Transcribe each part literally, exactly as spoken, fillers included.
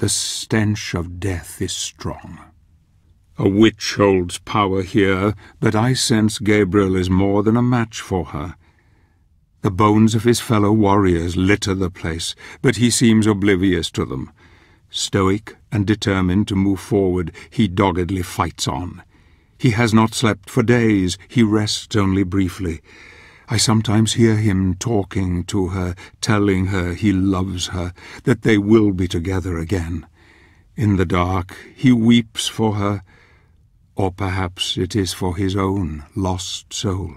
The stench of death is strong. A witch holds power here, but I sense Gabriel is more than a match for her. The bones of his fellow warriors litter the place, but he seems oblivious to them. Stoic and determined to move forward, he doggedly fights on. He has not slept for days, he rests only briefly. I sometimes hear him talking to her, telling her he loves her, that they will be together again. In the dark, he weeps for her, or perhaps it is for his own lost soul.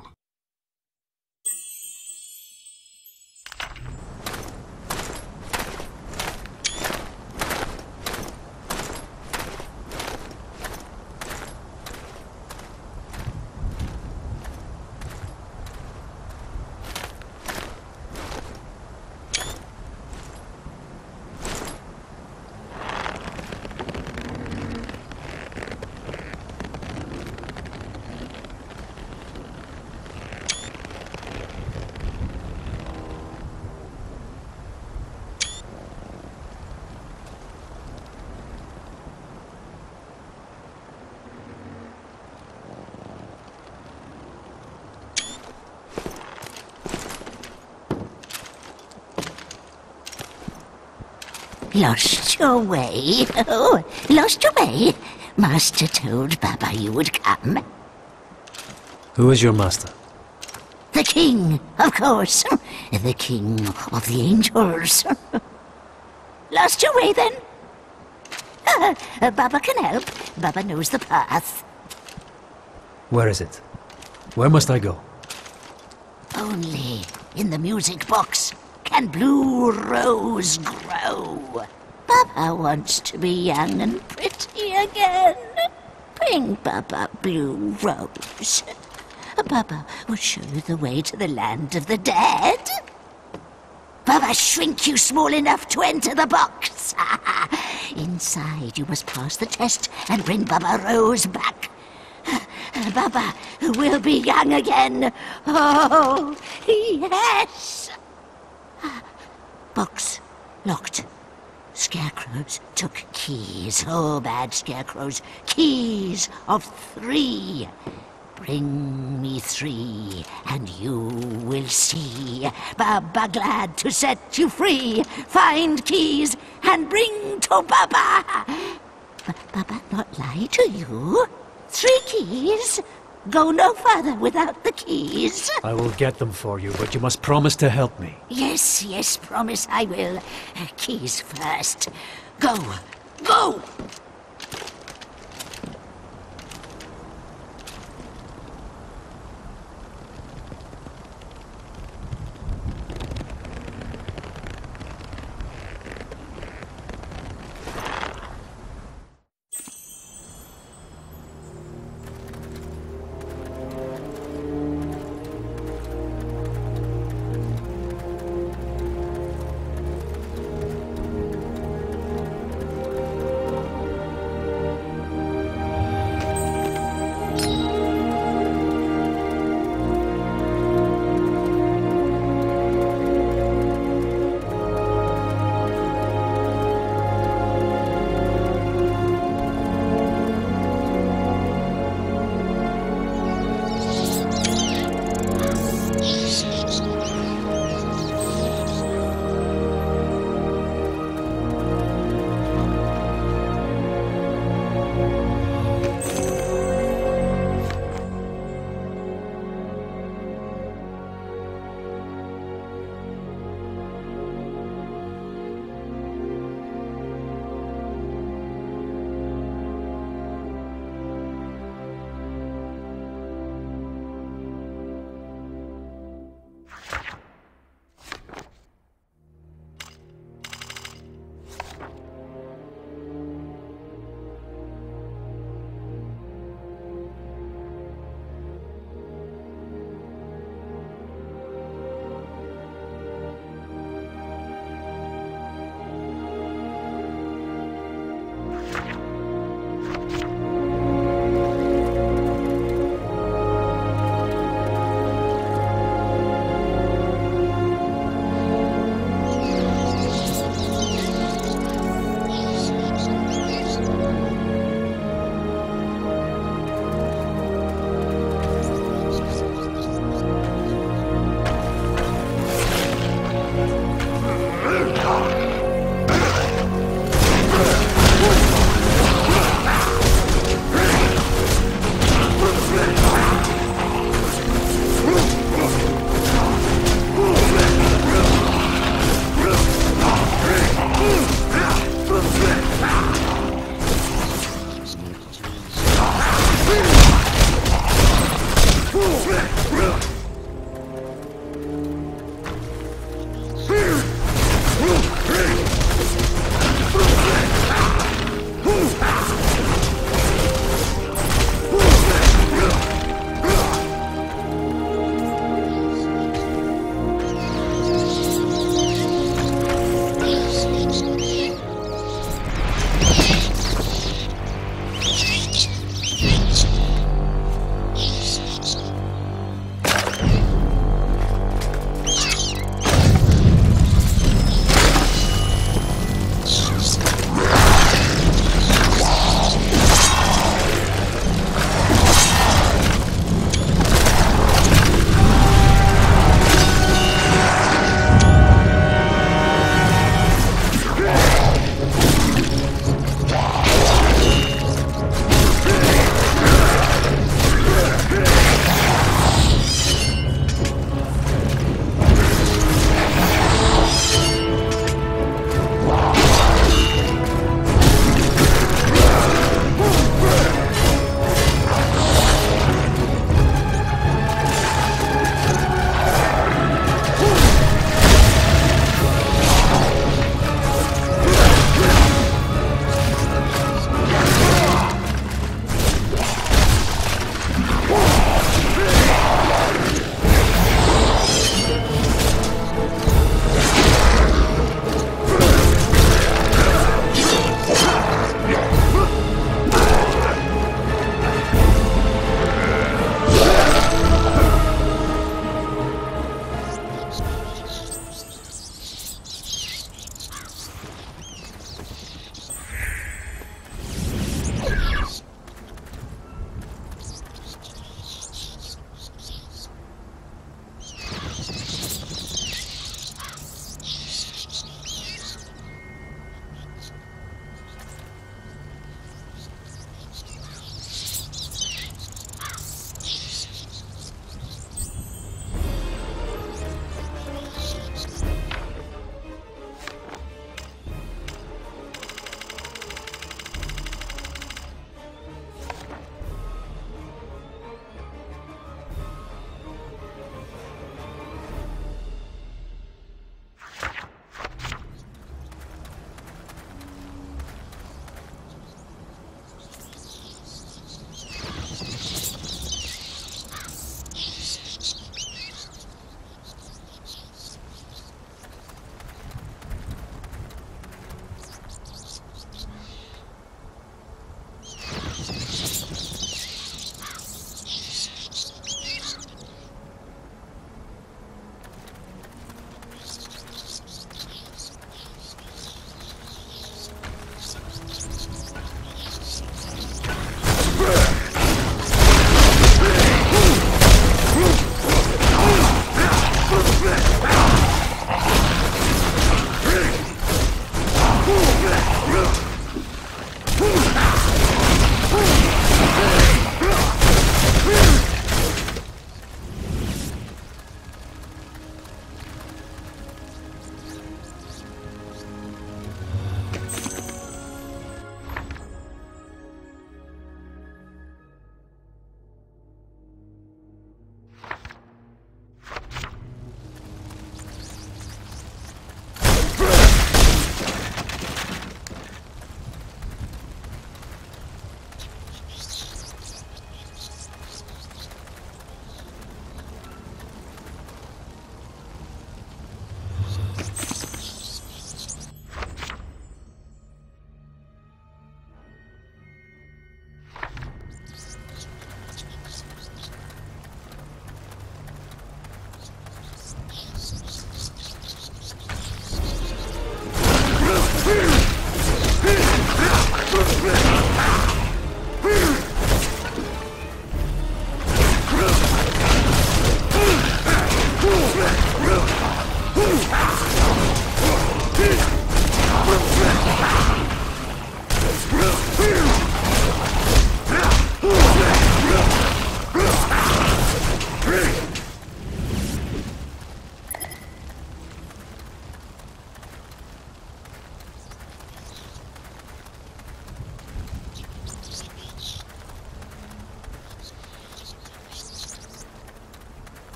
Lost your way? Oh, lost your way? Master told Baba you would come. Who is your master? The king, of course. The king of the angels. Lost your way, then? Uh, Baba can help. Baba knows the path. Where is it? Where must I go? Only in the music box can Blue Rose grow. Baba wants to be young and pretty again. Bring Baba Blue Rose. Baba will show you the way to the land of the dead. Baba shrink you small enough to enter the box. Inside you must pass the test and bring Baba Rose back. Baba will be young again. Oh, yes. Box locked. Scarecrows took keys. Oh, bad scarecrows. Keys of three. Bring me three, and you will see. Baba glad to set you free. Find keys and bring to Baba. But Baba not lie to you. Three keys. Go no further without the keys. I will get them for you, but you must promise to help me. Yes, yes, promise I will. Uh, keys first. Go, go!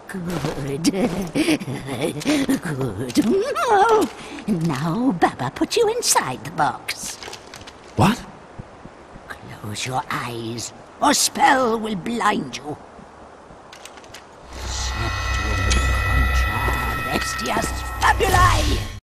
Good. Good. Now, Baba, put you inside the box. What? Close your eyes, or spell will blind you. Septum contra bestias fabulae.